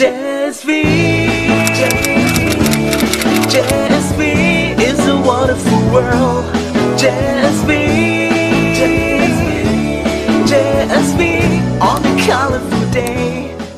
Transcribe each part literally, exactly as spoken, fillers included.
J S V J S V is a wonderful world. J S V J S V on a colorful day.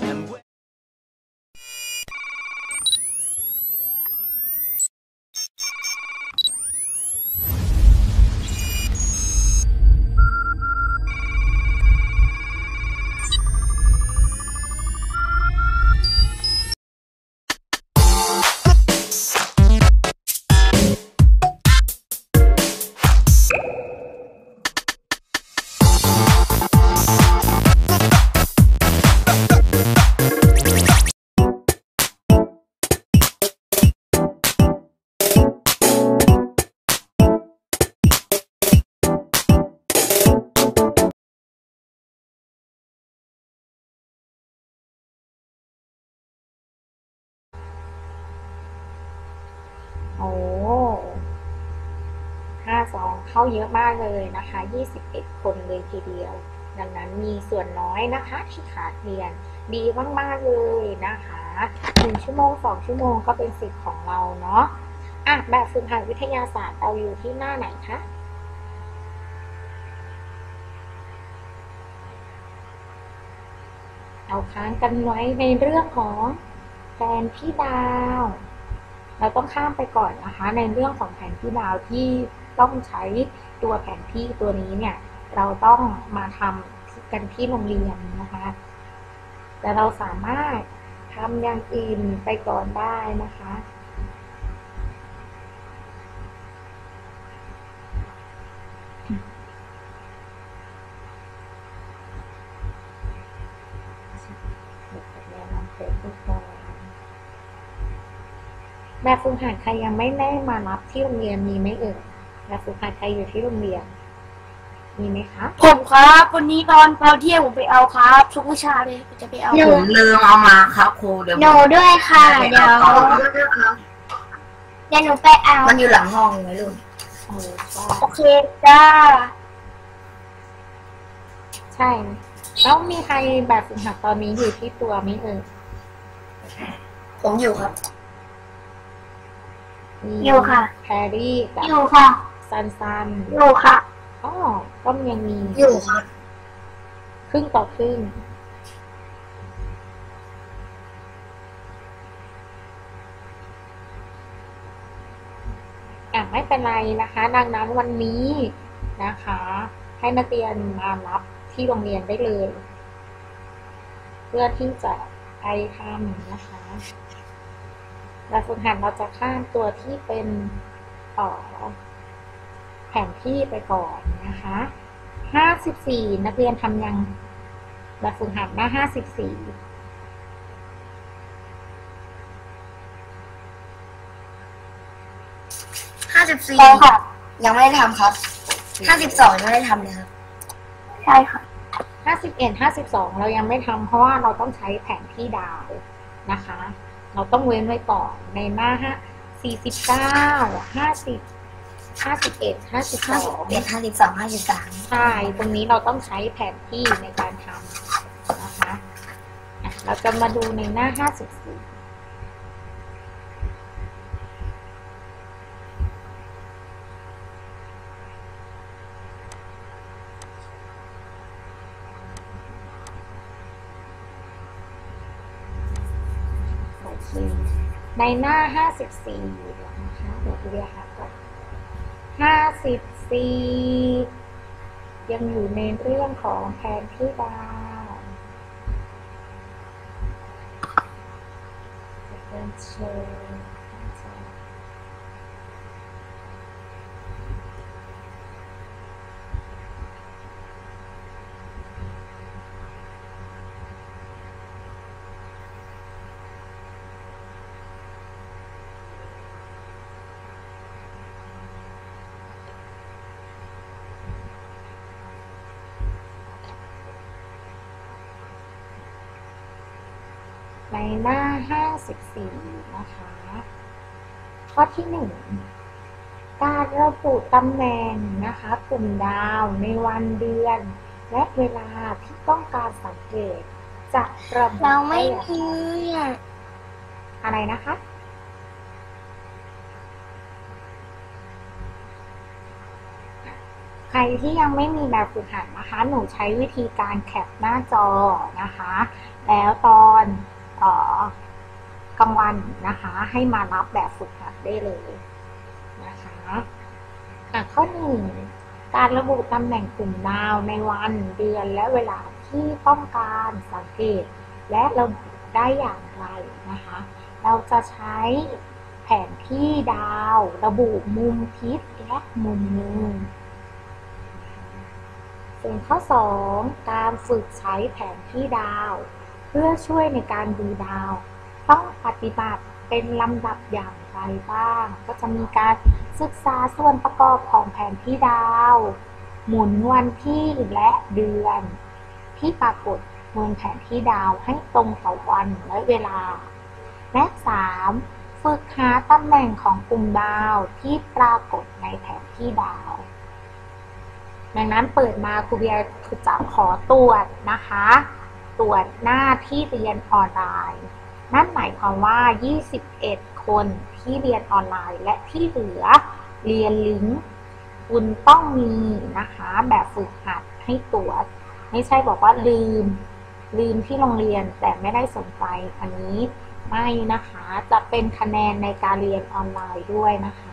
โอ้ห้าสองเข้าเยอะมากเลยนะคะยี่สิบเอ็ดคนเลยทีเดียวดังนั้นมีส่วนน้อยนะคะที่ขาดเรียนดีมากๆเลยนะคะหนึ่งชั่วโมงสองชั่วโมงก็เป็นสิทธิ์ของเราเนาะอ่ะแบบฝึกหัดวิทยาศาสตร์เราอยู่ที่หน้าไหนคะเอาค้างกันไว้ในเรื่องของแผนที่ดาวเราต้องข้ามไปก่อนนะคะในเรื่องของแผนที่ดาวที่ต้องใช้ตัวแผนที่ตัวนี้เนี่ยเราต้องมาทำกันที่โรงเรียนนะคะแต่เราสามารถทำอย่างอื่นไปก่อนได้นะคะแบบฝึกหัดใครยังไม่ได้มารับที่โรงเรียนมีไหมเอ่ยแบบฝึกหัดใครอยู่ที่โรงเรียนมีไหมคะผมครับวันนี้ตอนตอนเที่ยงผมไปเอาครับทุกวิชาเลยจะไปเอาผมลืมเอามาครับครูเดี๋ยวหนูด้วยค่ะเดี๋ยวเดี๋ยวหนูไปเอามันอยู่หลังห้องไหมลูกโอเคจ้าใช่แล้วมีใครแบบฝึกหัดตอนนี้อยู่ที่ตัวไหมเอ่ยผมอยู่ครับอยู่ค่ะแพรรี่กับอยู่ค่ะซันซันอยู่ค่ะอ๋อก็ยังมีอยู่ค่ะครึ่งต่อครึ่งอ่ะไม่เป็นไรนะคะดังนั้นวันนี้นะคะให้นักเรียนมารับที่โรงเรียนได้เลยเพื่อที่จะไปทำนะคะแบบฝึกหัดเราจะข้ามตัวที่เป็นต่อแผนที่ไปก่อนนะคะห้าสิบสี่นักเรียนทำยังแบบฝึกหัดหน้าห้าสิบสี่ห้าสิบสี่ยังไม่ได้ทำครับห้าสิบสองยังไม่ได้ทำเลยครับใช่ค่ะห้าสิบเอ็ดห้าสิบสองเรายังไม่ทำเพราะว่าเราต้องใช้แผนที่ดาวนะคะเราต้องเว้นไว้ก่อนในหน้าห้าสี่สิบเก้าห้าสิบห้าสิบเอ็ดห้าสิบสองเป็นห้าสิบสองห้าสิบสามใช่ตรงนี้เราต้องใช้แผนที่ในการทำนะคะเราจะมาดูในหน้าห้าสิบสี่ในหน้าห้าสิบสี่นะคะเดี๋ยวเรียกค่ะก่อนห้าสิบสี่ยังอยู่ในเรื่องของแผนที่ดาวจะเป็นเชิญในหน้าห้าสิบสี่นะคะข้อที่หนึ่งการระบุตำแหน่งนะคะกลุ่มดาวในวันเดือนและเวลาที่ต้องการสังเกตจะระบุเราไม่ได้อย่างมีอ่ะอะไรนะคะ ใครที่ยังไม่มีแบบฝึกหัดนะคะ หนูใช้วิธีการแคปหน้าจอนะคะ แล้วตอนเอ่อกลางวันนะคะ ให้มารับแบบฝึกหัดได้เลยนะคะอ่ะข้อหนึ่งการระบุตำแหน่งกลุ่มดาวในวันเดือนและเวลาที่ต้องการสังเกต และระบุได้อย่างไรนะคะ เราจะใช้แผนที่ดาวระบุมุมทิศและมุมหนึ่งส่วนข้อสองการฝึกใช้แผนที่ดาว เพื่อช่วยในการดูดาว ต้องปฏิบัติเป็นลำดับอย่างไรบ้าง ก็จะมีการศึกษาส่วนประกอบของแผนที่ดาว หมุนวันที่และเดือน ที่ปรากฏบนแผนที่ดาวให้ตรงต่อวันและเวลา และสามฝึกหาตำแหน่งของกลุ่มดาวที่ปรากฏในแผนที่ดาว ดังนั้นเปิดมาครูเบียร์จะขอตรวจนะคะ ตรวจหน้าที่เรียนออนไลน์ นั่นหมายความว่า ยี่สิบเอ็ด คนที่เรียนออนไลน์และที่เหลือเรียนลิงก์คุณต้องมีนะคะแบบฝึกหัดให้ตรวจ ไม่ใช่บอกว่าลืม ลืมที่โรงเรียนแต่ไม่ได้สนใจ อันนี้ไม่นะคะ จะเป็นคะแนนในการเรียนออนไลน์ด้วยนะคะ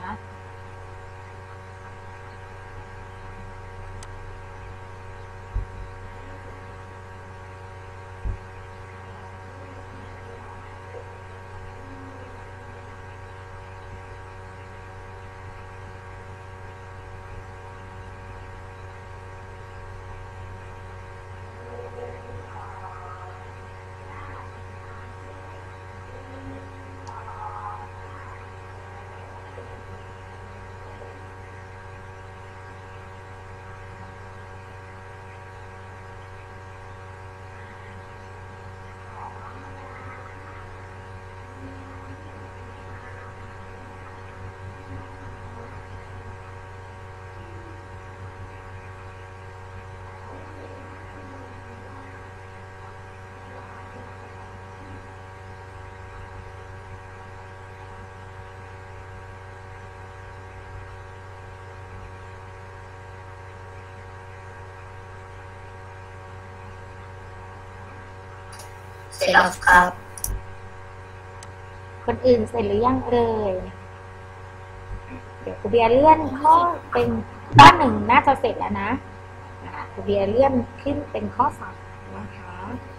เสร็จแล้วครับคนอื่นเสร็จหรือยังเอ่ย เดี๋ยวครูเบียร์เลื่อนข้อเป็นข้อหนึ่งน่าจะเสร็จแล้วนะอ่าครูเบียร์เลื่อนขึ้นเป็นข้อสามนะคะ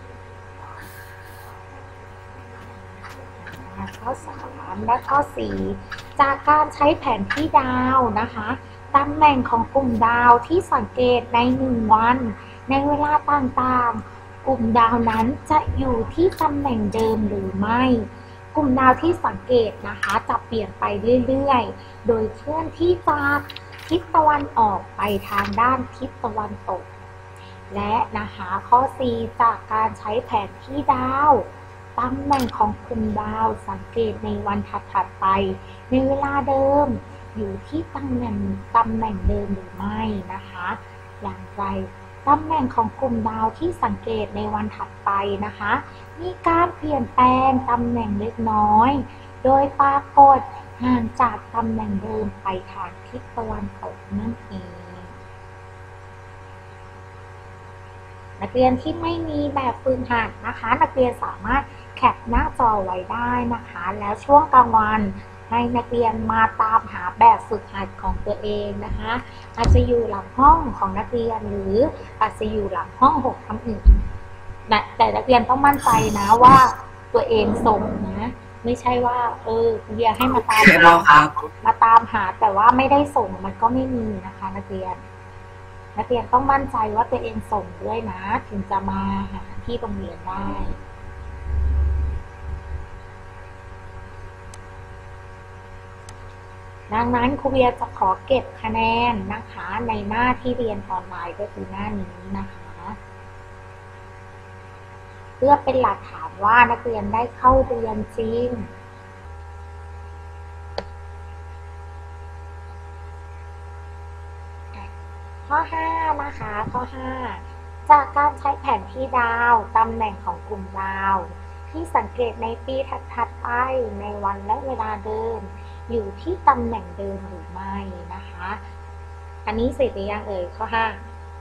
อ่าข้อสามและข้อสี่จากการใช้แผนที่ดาวนะคะตำแหน่งของกลุ่มดาวที่สังเกตในหนึ่งวันในเวลาต่างๆกลุ่มดาวนั้นจะอยู่ที่ตำแหน่งเดิมหรือไม่กลุ่มดาวที่สังเกตนะคะจะเปลี่ยนไปเรื่อยๆโดยเคลื่อนที่จากทิศตะวันออกไปทางด้านทิศตะวันตกและนะคะข้อสี่จากการใช้แผนที่ดาวตำแหน่งของกลุ่มดาวสังเกตในวันถัดๆไปในเวลาเดิมอยู่ที่ตำแหน่งตำแหน่งเดิมหรือไม่นะคะอย่างไรตำแหน่งของกลุ่มดาวที่สังเกตในวันถัดไปนะคะมีการเปลี่ยนแปลงตำแหน่งเล็กน้อยโดยปรากฏห่างจากตำแหน่งเดิมไปทางทิศตะวันตกนั่นเองนักเรียนที่ไม่มีแบบฝึกหัดนะคะนักเรียนสามารถแคปหน้าจอไว้ได้นะคะแล้วช่วงกลางวันให้นักเรียนมาตามหาแบบฝึกหัดของตัวเองนะคะอาจจะอยู่หลังห้องของนักเรียนหรืออาจจะอยู่หลังห้องหกทำอื่นนะแต่นักเรียนต้องมั่นใจนะว่าตัวเองส่งนะไม่ใช่ว่าเออเรียนให้มาตามเสร็จแล้วครับมาตามหาแต่ว่าไม่ได้ส่งมันก็ไม่มีนะคะนักเรียนนักเรียนต้องมั่นใจว่าตัวเองส่งด้วยนะถึงจะมาหาที่โรงเรียนได้ดังนั้นครูเบียร์จะขอเก็บคะแนนนะคะในหน้าที่เรียนออนไลน์ก็คือหน้านี้นะคะเพื่อเป็นหลักฐานว่านักเรียนได้เข้าเรียนจริงข้อห้านะคะข้อห้าจจากการใช้แผนที่ดาวตำแหน่งของกลุ่มดาวที่สังเกตในปีถัดๆไปในวันและเวลาเดิมอยู่ที่ตำแหน่งเดิมหรือไม่นะคะอันนี้เสร็จหรือยังเอ่ยข้อห้า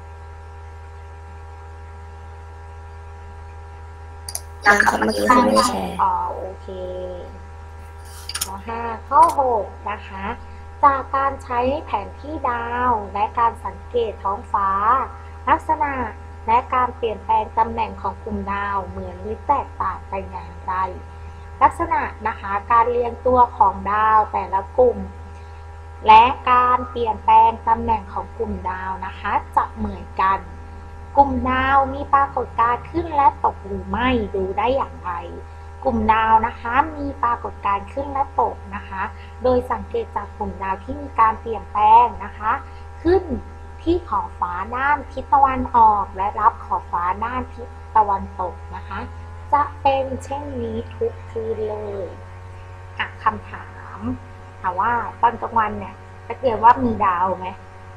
ยังครับเมื่อกี้คุณไม่ได้แชร์อ๋อโอเคข้อห้าข้อหกนะคะจากการใช้แผนที่ดาวและการสังเกตท้องฟ้าลักษณะและการเปลี่ยนแปลงตำแหน่งของกลุ่มดาวเหมือนหรือแตกต่างไปอย่างไรลักษณะนะคะการเรียงตัวของดาวแต่ละกลุ่มและการเปลี่ยนแปลงตำแหน่งของกลุ่มดาวนะคะจะเหมือนกันกลุ่มดาวมีปรากฏการณ์ขึ้นและตกหรือไม่ดูได้อย่างไรกลุ่มดาวนะคะมีปรากฏการณ์ขึ้นและตกนะคะโดยสังเกตจากกลุ่มดาวที่มีการเปลี่ยนแปลงนะคะขึ้นที่ขอบฟ้าด้านทิศตะวันออกและรับขอบฟ้าด้านทิศตะวันตกนะคะจะเป็นเช่นนี้ทุกคืนเลยอ่ะคำถามถามว่าตอนกลางวันเนี่ยนักเรียนว่ามีดาวไหม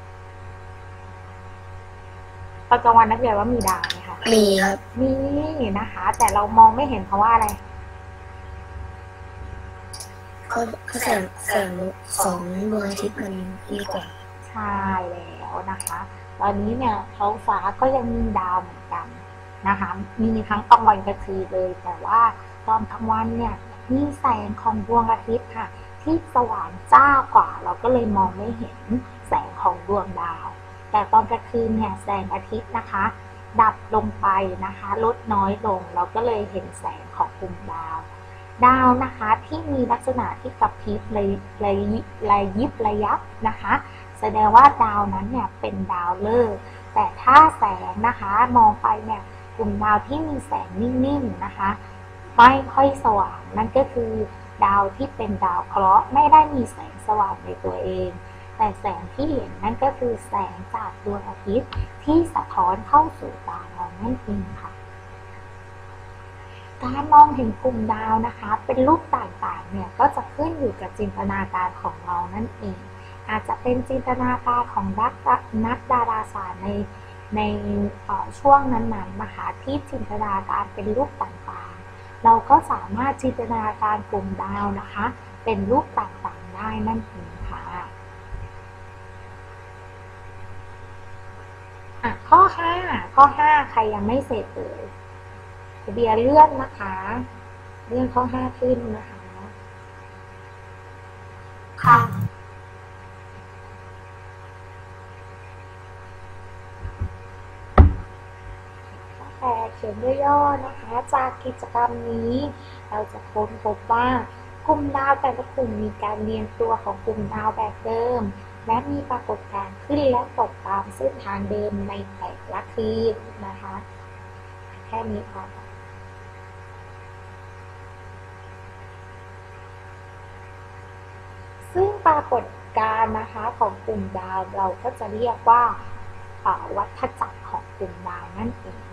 ตอนกลางวันนักเรียนว่ามีดาวไหมคะมีครับมีนะคะแต่เรามองไม่เห็นเพราะว่าอะไรก็แสงแสงของดวงอาทิตย์มันดีกว่าใช่แล้วนะคะตอนนี้เนี่ยท้องฟ้าก็ยังมีดาวเหมือนกันนะคะมีทั้งกลางวันกลางคืนเลยแต่ว่าตอนกลางวันเนี่ยมีแสงของดวงอาทิตย์ค่ะที่สว่างจ้ากว่าเราก็เลยมองไม่เห็นแสงของดวงดาวแต่ตอนกลางคืนเนี่ยแสงอาทิตย์นะคะดับลงไปนะคะลดน้อยลงเราก็เลยเห็นแสงของกลุ่มดาวดาวนะคะที่มีลักษณะที่กระพริบระระยิบระยับนะคะแสดงว่าดาวนั้นเนี่ยเป็นดาวฤกษ์แต่ถ้าแสงนะคะมองไปเนี่ยกลุ่มดาวที่มีแสงนิ่งๆนะคะไม่ค่อยสว่างนั่นก็คือดาวที่เป็นดาวเคราะห์ไม่ได้มีแสงสว่างในตัวเองแต่แสงที่เห็นนั่นก็คือแสงจากดวงอาทิตย์ที่สะท้อนเข้าสู่ตาเรานั่นเองค่ะการมองเห็นกลุ่มดาวนะคะเป็นรูปต่างๆเนี่ยก็จะขึ้นอยู่กับจินตนาการของเรานั่นเองอาจจะเป็นจินตนาการของนักนักดาราศาสตร์ในในช่วงนั้นๆนะคะที่จินตนาการเป็นรูปต่างๆเราก็สามารถจินตนาการกลุ่มดาวนะคะเป็นรูปต่างๆได้นั่นเองค่ะอ่ะข้อห้าข้อห้าใครยังไม่เสร็จเลยเบียร์เลื่อนนะคะเลื่อนข้อห้าขึ้นนะคะค่ะแต่เขียนย่อๆนะคะจากกิจกรรมนี้เราจะค้นพบว่ากลุ่มดาวแต่ละกลุ่มมีการเรียงตัวของกลุ่มดาวแบบเดิมและมีปรากฏการณ์ขึ้นและตกตามเส้นทางเดิมในแต่ละคืนนะคะแค่นี้พอซึ่งปรากฏการณ์นะคะของกลุ่มดาวเราก็จะเรียกว่าวัฏจักรของกลุ่มดาวนั่นเอง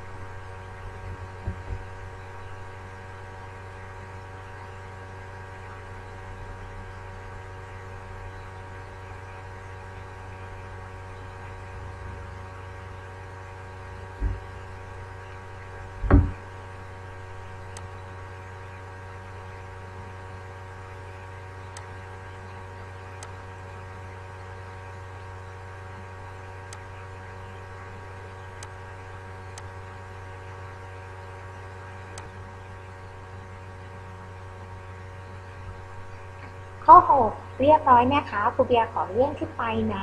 ข้อหกเรียบร้อยไหมคะครูเบียร์ขอเลื่อนขึ้นไปนะ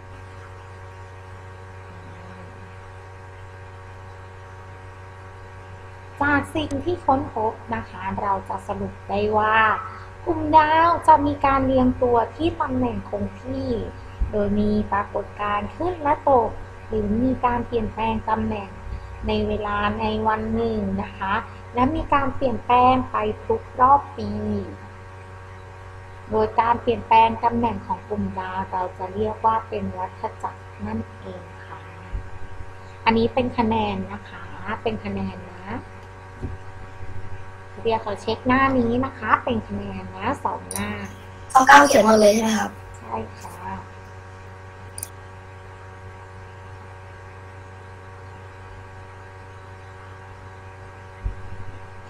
จากสิ่งที่ค้นพบนะคะเราจะสรุปได้ว่ากลุ่มดาวจะมีการเรียงตัวที่ตำแหน่งคงที่โดยมีปรากฏการณ์ขึ้นและตกหรือมีการเปลี่ยนแปลงตำแหน่งในเวลาในวันหนึ่งนะคะและมีการเปลี่ยนแปลงไปทุกรอบปีโดยการเปลี่ยนแปลงตำแหน่งของกลุ่มดาวเราจะเรียกว่าเป็นวัฏจักรนั่นเองค่ะอันนี้เป็นคะแนนนะคะเป็นคะแนนนะเดี๋ยวขอเช็คหน้านี้นะคะเป็นคะแนนนะสองหน้าข้อเก้าเขียนหมดเลยใช่ไหมครับใช่ค่ะ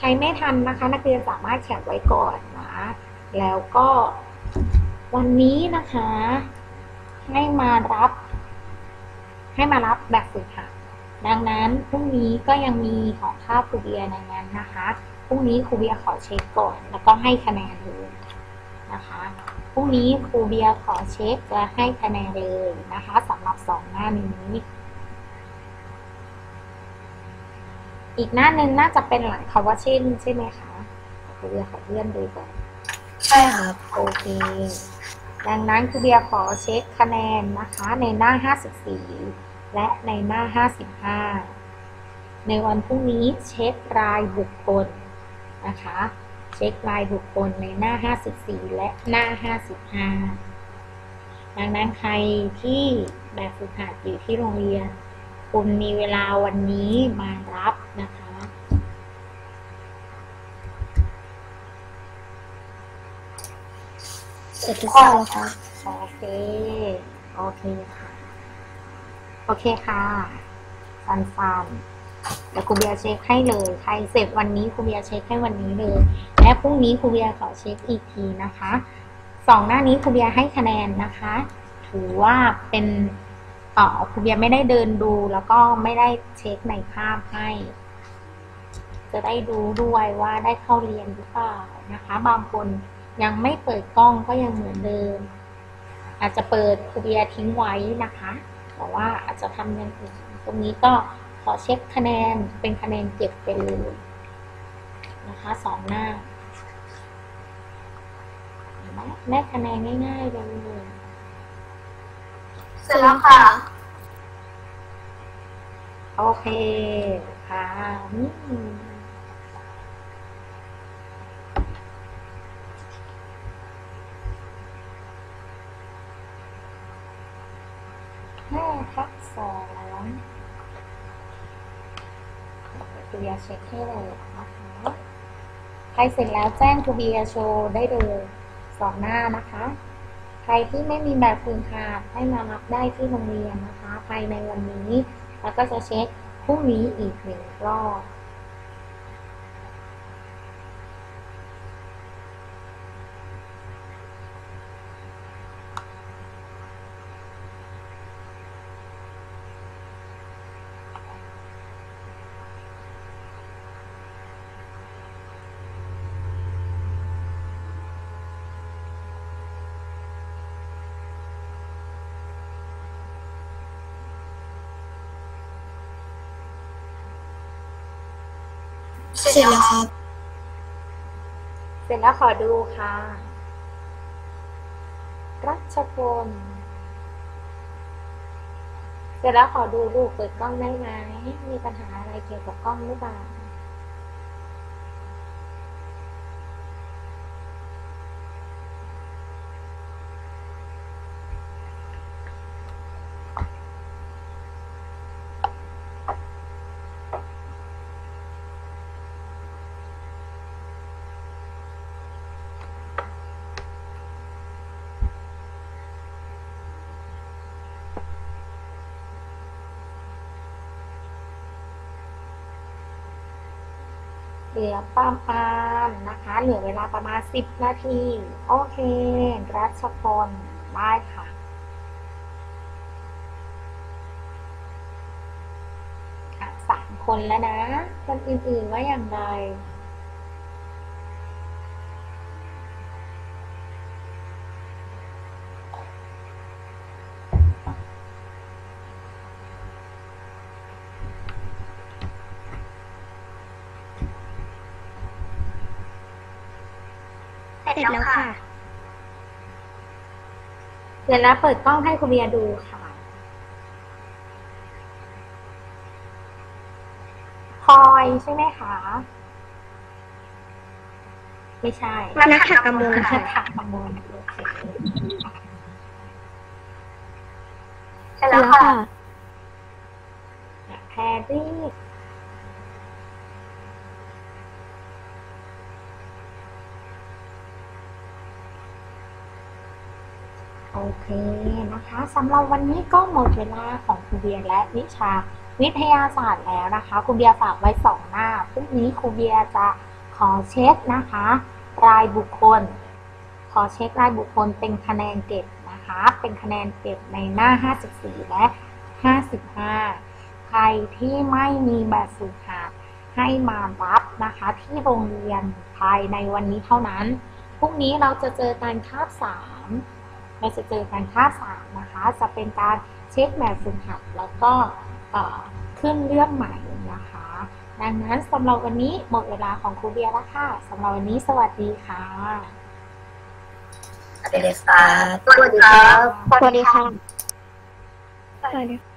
รไม่ทันนะคะนักเรียนสามารถแคปไว้ก่อนนะแล้วก็วันนี้นะคะให้มารับให้มารับแบบฝึกหัดดังนั้นพรุ่งนี้ก็ยังมีของค่าครูเบียร์ในนั้นนะคะพรุ่งนี้ครูเบียร์ขอเช็คก่อนแล้วก็ให้คะแนนเลยนะคะพรุ่งนี้ครูเบียร์ขอเช็คและให้คะแนนเลยนะคะสำหรับสองหน้านี้อีกหน้าหนึ่งน่าจะเป็นหลังคำว่าเช่นใช่ไหมคะครูเบียร์ขอเลื่อนดูก่อนใช่ครับโอเคดังนั้นครูเบียร์ขอเช็คคะแนนนะคะในหน้าห้าสิบสี่และในหน้าห้าสิบห้าในวันพรุ่งนี้เช็ครายบุคคลนะคะเช็ครายบุคคลในหน้าห้าสิบสี่และหน้าห้าสิบห้าดังนั้นใครที่แบบฝึกหัดอยู่ที่โรงเรียนคุณมีเวลาวันนี้มารับนะคะเสร็จทุกข้อแล้วครับโอเคโอเคค่ะโอเคค่ะฟันฟันเดี๋ยวครูเบียร์เช็คให้เลยใครเสร็จวันนี้ครูเบียร์เช็คให้วันนี้เลยและพรุ่งนี้ครูเบียร์ขอเช็คอีกทีนะคะสองหน้านี้ครูเบียร์ให้คะแนนนะคะถือว่าเป็นอ๋อครูเบียร์ไม่ได้เดินดูแล้วก็ไม่ได้เช็คในภาพให้จะได้ดูด้วยว่าได้เข้าเรียนหรือเปล่านะคะบางคนยังไม่เปิดกล้องก็ยังเหมือนเดิมอาจจะเปิดครูเบียร์ทิ้งไว้นะคะแต่ว่าอาจจะทำอย่างอื่นตรงนี้ก็ขอเช็คคะแนนเป็นคะแนนเก็บไปเลยนะคะสองหน้าได้คะแนนง่ายๆเลยเสร็จแล้วค่ะโอเคค่ะห้าทับสองครูเบียร์เช็คให้เลยนะคะใครเสร็จแล้วแจ้งครูเบียร์โชว์ได้เลยสองหน้านะคะใครที่ไม่มีแบบฝึกหัดให้มารับได้ที่โรงเรียนนะคะภายในวันนี้แล้วก็จะเช็คพรุ่งนี้อีกหนึ่งรอบเสร็จแล้วครับเสร็จแล้วขอดูค่ะรัชพลเสร็จแล้วขอดูลูกเปิดกล้องได้ไหมมีปัญหาอะไรเกี่ยวกับกล้องหรือเปล่าเหลือประมาณนะคะเหลือเวลาประมาณสิบนาทีโอเครัชพลได้ค่ะสามคนแล้วนะคนอื่นๆว่าอย่างไรเสร็จแล้วค่ะเสร็จแล้วเปิดกล้องให้ครูเบียร์ดูค่ะพลอยใช่ไหมคะไม่ใช่นักขัดกำมลค่ะนักขัดกำมลเสร็จแล้วค่ะแพรรี่โอเคนะคะสำหรับวันนี้ก็หมดเวลาของครูเบียร์และวิชาวิทยาศาสตร์แล้วนะคะครูเบียร์ฝากไว้สองหน้าพรุ่งนี้ครูเบียร์จะขอเช็คนะคะรายบุคคลขอเช็ครายบุคคลเป็นคะแนนเก็บนะคะเป็นคะแนนเก็บในหน้าห้าสิบสี่และห้าสิบห้าใครที่ไม่มีแบบฝึกหัดให้มารับนะคะที่โรงเรียนภายในวันนี้เท่านั้นพรุ่งนี้เราจะเจอกันคาบสามเราจะเจอกันคาบสามนะคะจะเป็นการเช็คแบบฝึกหัดแล้วก็ขึ้นเรื่องใหม่นะคะดังนั้นสำหรับวันนี้หมดเวลาของครูเบียร์แล้วค่ะสำหรับวันนี้สวัสดีค่ะสวัสดีครับสวัสดีครับสวัสดีค่ะสวัสดี